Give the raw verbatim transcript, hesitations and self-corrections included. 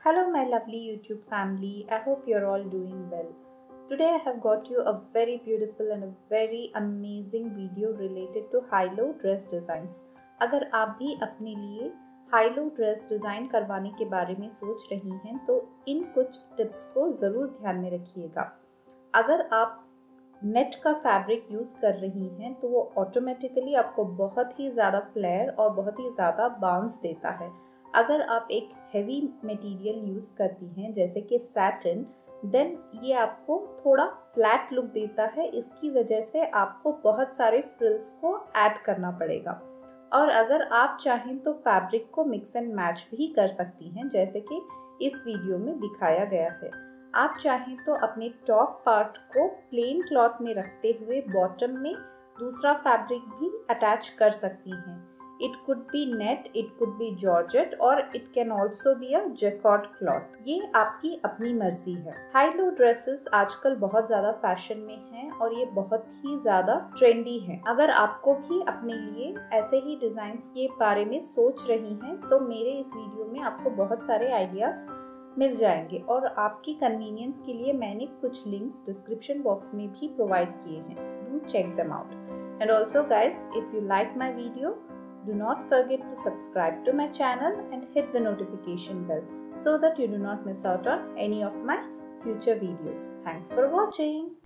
Hello, my lovely YouTube family. I hope you're all doing well. Today, I have got you a very beautiful and a very amazing video related to high-low dress designs. अगर आप भी अपने लिए हाई-लो dress design करवाने के बारे में सोच रही हैं तो इन कुछ टिप्स को ज़रूर ध्यान में रखिएगा। अगर आप नेट का फैब्रिक यूज़ कर रही हैं तो वो ऑटोमेटिकली आपको बहुत ही ज़्यादा फ्लेयर और बहुत ही ज़्यादा बाउंस देता है। अगर आप एक हैवी मटेरियल यूज़ करती हैं जैसे कि सैटिन, देन ये आपको थोड़ा फ्लैट लुक देता है। इसकी वजह से आपको बहुत सारे फ्रिल्स को ऐड करना पड़ेगा। और अगर आप चाहें तो फैब्रिक को मिक्स एंड मैच भी कर सकती हैं जैसे कि इस वीडियो में दिखाया गया है। आप चाहें तो अपने टॉप पार्ट को प्लेन क्लॉथ में रखते हुए बॉटम में दूसरा फैब्रिक भी अटैच कर सकती हैं। It could be net, it could be georgette और it can also be a jacquard cloth. ये आपकी अपनी मर्जी है। हाई लो ड्रेसेस आजकल बहुत ज्यादा फैशन में हैं और ये बहुत ही ज्यादा ट्रेंडी है। अगर आपको भी अपने लिए ऐसे ही डिजाइन के बारे में सोच रही हैं तो मेरे इस वीडियो में आपको बहुत सारे आइडियाज मिल जाएंगे और आपकी कन्वीनियंस के लिए मैंने कुछ लिंक्स डिस्क्रिप्शन बॉक्स में भी प्रोवाइड किए हैं। Do check them out. And also guys, if you like my video, do not forget to subscribe to my channel and hit the notification bell so that you do not miss out on any of my future videos. Thanks for watching.